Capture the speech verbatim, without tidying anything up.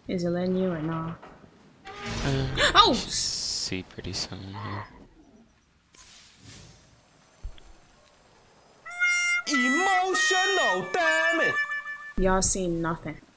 Is it letting you or not? Uh, Oh! See pretty soon here. Emotional, damn it! Y'all seen nothing.